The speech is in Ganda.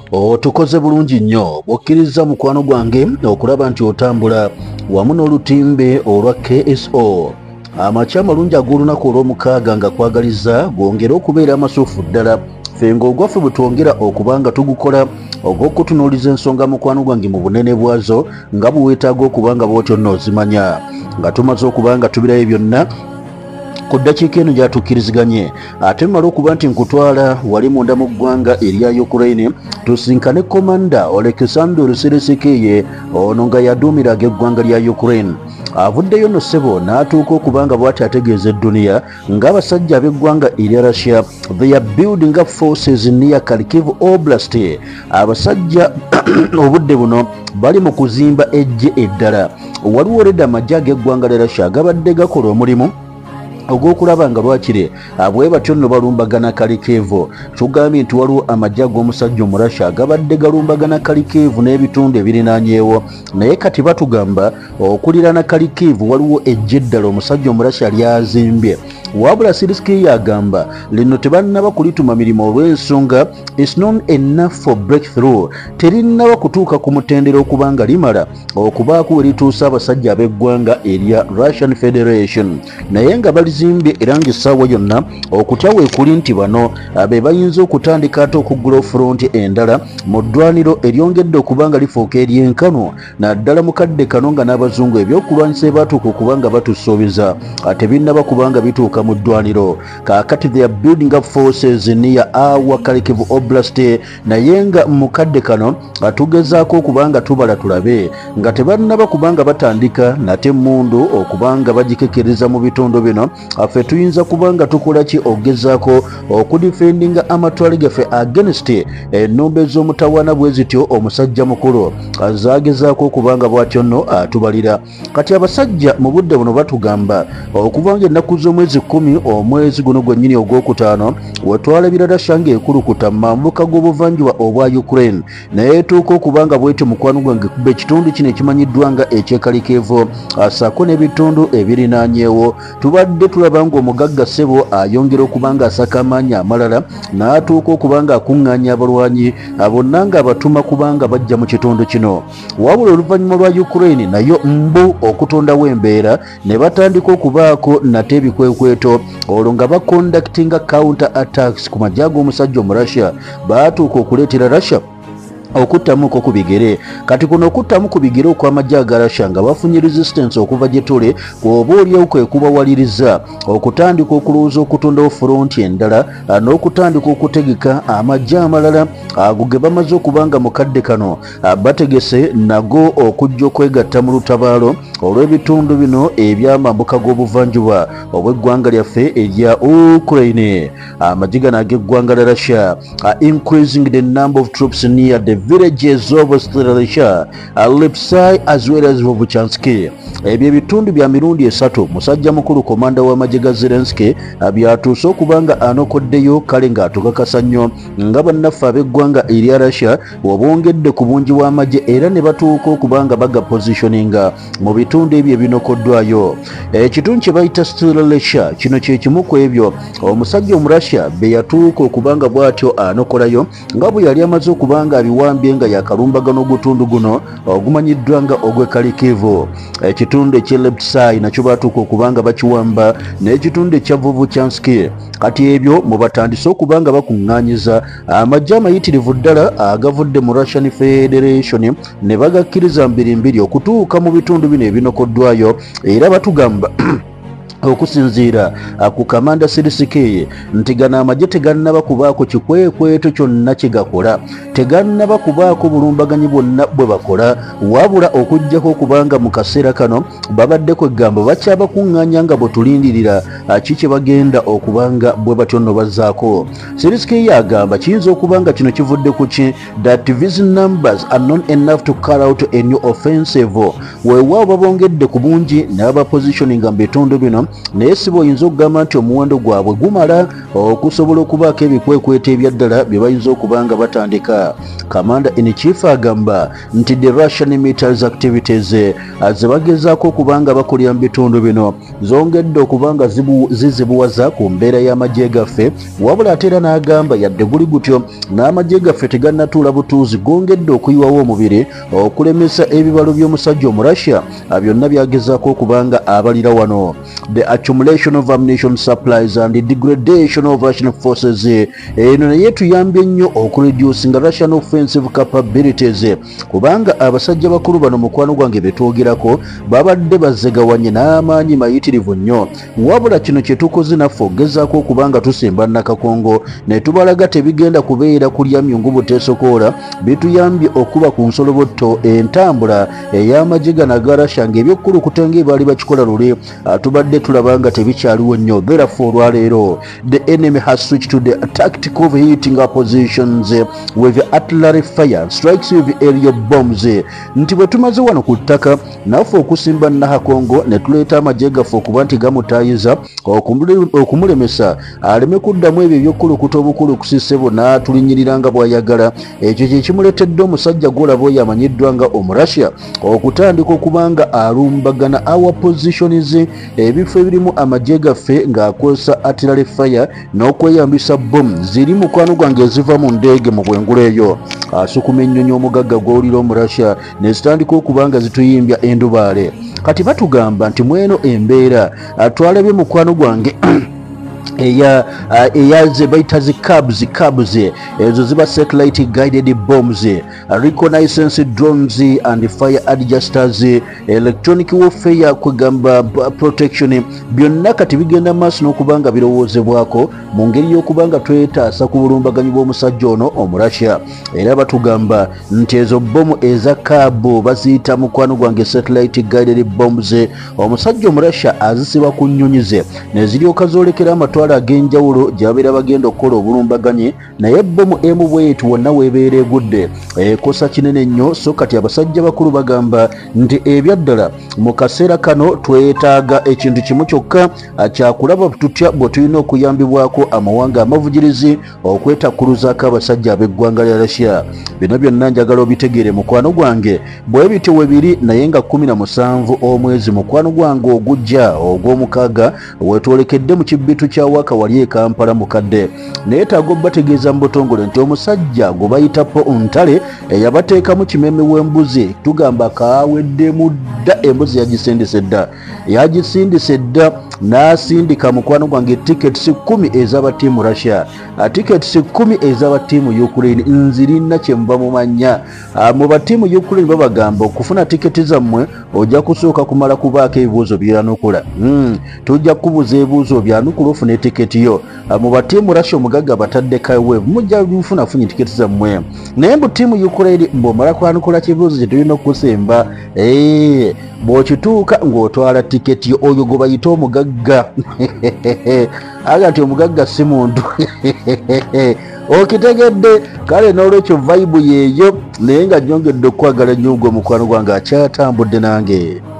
Tukoze bulungi nnyo bw'okkiriza mukwano gwange okulaba nti otambula wamu n'olutimbe olwa KSO. Amakya amalungi ag'olunaku olw'omukaaga nga kwagaliza gwongera okubeera amasuufu ddala. Ffe ng'ogwaffe bwe twongera okuba nga tugukola ogw'okutunuuliza ensonga mukwano gwange mu bunene bwazo nga buweetaaga okuba nga bw'otyo nno ozimanya. Nga tumaze okuba nga tubirayo byonna ku ddakiika eno gy'atukkiriziganye ate mmala okuba nti nkutwala wali munda mu ggwanga erya Ukraine tusinkane komanda Oleksandr Selesikeye ono nga yaduumiraga eggwanga lya Ukraine. Avuddeyo no ssebo n'atuuka okuba nga bw'ati ategeeza edduniya ng'abasajja ab'eggwanga erya Russia they are building up forces near Kharkiv Oblast. Abasajja obudde buno bali mu kuzimba ejje eddala. Waliwo olwedda amagye ag'eggwanga lya Russia gabadde gakola omulimu ogw'okulaba nga lwakire bwe batyo nno balumbagana Kharkiv. Tugambye nti waliwo amagye ag'omusajja Omurasha agabadde galumbagana Kharkiv n'ebitundu ebirinaanyeewo, naye kati batugamba Okuliraana Kharkiv waliwo ejje eddala omusajja Omurasha lyazimbye. Wabula Selesikeye agamba lino tebannaba kulituma mirimu olw'ensonga it's not enough for breakthrough, terinnaba kutuuka ku mutendera okuba nga limala okubaako we lituusa abasajja ab'eggwanga erya Russian Federation. Naye nga balizimbye era ng'essaawa yonna okutya weekuli nti bano be bayinza okutandika ate okuggula front endala mu ddwaniro eryongedde okuba nga lifuuka ery'enkano naddala mukadde kano nga n'abazungu ebyokulwanyisa ebaatuuka okuba nga batusuubiza tebinnaba kuba nga bituuka mu ddwaniro. Kaakati they are building up forces near our Kharkiv Oblast, naye nga mukadde kano atugezaako okuba nga tubala tulabe nga tebannaba kuba nga batandika nate emmundu okuba nga bagikekereza mu bitundu bino. Ffe tuyinza kuba nga tukola ki ogezaako okudifendinga amatwale gaffe against ennumba ez'omutawaana bwe zityo omusajja mukulu azagezaako okuba nga bw'atyo nno atubalira. Kati abasajja mu budde buno batugamba okuva nga ennaku z'omwezi 10 omwezi guno gwennyini ogwokutaano wetwalabira Russia ng'ekulukuta mu mambuka g'obuvanjuba obwa Ukraine naye etuuka okuba nga bw'etyo mukwano gwange kuba ekitundu kino ekimanyiddwa nga eky'e Kharkiv asaako n'ebitundu ebirinaanyeewo. Tubadde tulaba ng'omugagga ssebo ayongera okuba nga asaka amaanyi amalala n'atuuka okuba nga akuŋŋaanya abalwanyi bonna ng'abatuma kuba nga bajja mu kitundu kino. Wabula oluvannyuma lwa Ukraine nayo mbu okutondawo embeera ne batandika okubaako nate ebikwekweto olwo nga baconductinga counter attacks ku magye ag'omusajja Omurasha baatuuka okuleetera Russia okuttamuko ku bigere. Kati kuno okuttamu ku bigere okw'amagye aga Russia nga bafunye resistance okuva gye tuli oba olyawo kwe kubawaliriza okutandika okulowooza okutondawo front endala n'okutandika okutegeka amagye amalala ago ge bamaze okuba nga mukadde kano bategese nago okujja okwegatta mu lutabaalo olw'ebitundu bino eby'amambuka g'obuvanjuba obw'eggwanga lyaffe erya Ukraine. Amagye gano ag'eggwanga lya Russia increasing the number of troops near the villages of Okuliraana, Lepsai as well as Vovchanski. Ebyo ebitundu bya mirundi esatu musajja mukulu komanda w'amagye ga Zelensky byatuuse okuba nga anokoddeyo kale ng'atukakasa nnyo nga bannaffe ab'eggwanga erya Russia obongedde ku bungi bw'amagye era ne batuuka okuba nga bagapositioninga mu bitundu ebyo ebinokoddwayo. Ekitundu kye bayita Sulaiman kino kye kimu ku ebyo omusajja Omurasha be yatuuka okuba nga bw'atyo anokolayo nga bwe yali amaze okuba nga abiwambye nga yakalumbagano ogutundu guno ogumanyiddwa nga ogw'e Kharkiv. Ekitundu eky'e Lepsai nakyo baatuuka okuba nga bakiwamba n'ekitundu ekya Vovchanski. Kati ebyo mu batandise okuba nga bakuŋŋaanyiza amagye amayitirivu ddala agavudde mu Russian Federation ne bagakkiriza mbirimbiri okutuuka mu bitundu bino ebinokoddwayo era batugamba okusinziira ku kamanda Selesikeye nti gano amagye tegannaba kubaako kikwekweto kyonna kye gakola, tegannaba kubaako bulumbaganyi bwonna bwe bakola wabula okuggyako okubanga mu kaseera kano babadde kwegamba bakyabakuŋŋaanya nga bwe tulindirira kiki bagenda okubanga bwe batyo nno bazzaako. Selesikeye agamba kiyinza okuba nga kino kivudde ku ki that these numbers are not enough to carry out a new offensive. Weewaawo babongedde ku bungi n'abapositioninga mu bitundu bino naye si bw'oyinza okugamba nti omuwendo gwabwe gumala okusobola okubaako ebikwekweto ebyaddala bye bayinza okuba nga batandika. Commander in Chief agamba nti the Russian military activities ze bagezaako okuba nga bakolera mu bitundu bino zongedde okuba nga zizibuwaza ku mbeera y'amagye gaffe, wabula ate era n'agamba yadde guli gutyo n'amagye gaffe tegannatuula butuuzi gongedde okuyiwawo omubiri okulemesa ebibalo by'omusajja Omurussia byonna byagezaako okuba nga abalira wano. The accumulation of ammunition supplies and the degradation of Russian forces eno naye tuyambye nnyo okureducinga Russian offensive capabilities kubanga abasajja bakulu bano mukwano gwange betwogerako babadde bazegawanye n'amaanyi mayitirivu nnyo, wabula kino kye tukoze naffe ogezaako okuba nga tusimba Nakakongo ne tubalaga tebigenda kubeera kulya myungu buteesokoola, bituyambye okuba ku nsolobotto entambula ey'amagye gano aga Russia ng'ebyokukulukuta ng'ebaali bakikola luli tubadde tulaba nga tebikyaliwo nnyo. Therefore olwaleero the enemy has switched to the tactic of hitting our positions with artillery fire strikes with aerial bombs. Nti bwe tumaze wano ku ttaka naffe okusimba Nakakongo ne tuleeta amagye gaffe okuba nti gamutaayiza okumulemesa aleme kuddamu ebyo ebyokukulukuta obukulukusisebo n'atulinyirira nga bw'ayagala. Ekyo kye kimuleetedde omusajja gw'olaba oyo amanyiddwa nga Omurussia okutandika okuba nga alumbagana our positions ebifo ebirimu amagye gaffe ng'akozesa artillery fire n'okweyambisa bomu ziri mukwano gwange eziva mu ndeege mu bwengula eyo asukuma ennyonyi omugagga gw'olira Omurussia ne zitandika okuba nga zituyimbya endubaale. Kati batugamba nti mweno embeera twalabye mukwano gwange eya ze bayita zi cabs ezo ziba satellite guided bombs, reconnaissance drones and fire adjusters, electronic warfare kwegamba protection, byonna kati bigenda maaso n'okubanga birowoozebwako mu ngeri y'okubanga twetaasa ku bulumbaganyi bw'omusajja ono Omurussia. Era batugamba nti ezo bomu eza cabo baziyita mukwano gwange satellite guided bombs omusajja Omurussia azisiba ku nnyonyi ze ne ziryoka zoolekera amatwala ag'enjawulo gy'abeera bagenda okukola obulumbaganyi, naye bomu emu bwetu wonna weebeera egudde ekosa kinene nnyo. So kati abasajja bakulu bagamba nti ebyaddala mu kaseera kano twetaaga ekintu kimu kyokka kyakulaba tutya bwe tulina okuyambibwako amawanga amavugirizi okwetakuluzaako abasajja ab'eggwanga lya Russia. Bino byonna njagala obitegeere mukwano gwange bwe bityo we biri, naye nga 17 omwezi mukwano gwange ogujja ogw'omukaaga wetwolekedde mu kibbitu kya waka wali e Kampala mukadde. Neetaaga obbategeeza mu butongole nti omusajja gwe bayita po ntale eyabateekamu kimeme w'embuzi tugamba kaaweddemu dda, embuzi yagisindise dda n'asindika mukwano gwange tickets 10 ez'aba ttiimu Russia, tickets 10 ez'aba ttiimu Ukraine. Nzirina kye muba mumanya mu battiimu Ukraine babagamba okufuna tiketi zammwe ojja kusooka kumala kubaako ebibuuzo byanukula. Tujja kubuuza ebibuuzo byanukula ofune tiketi yo. Mu battiimu Russia omugagga batadde kawe mujja bufunafunye tiketi zammwe, naye mu ttiimu Ukraine mb'omala kwanukula kibuuzo kye tulina okusemba bw'okituuka ng'otwala tiketi yo oyo gwe bayita omugagga. Aga nti omugagga si muntu okitegedde. Kale n'olwekyo vibe yeeyo, naye nga nnyongedde okwagala nnyo gwe mukwano gwange akyatambudde nange.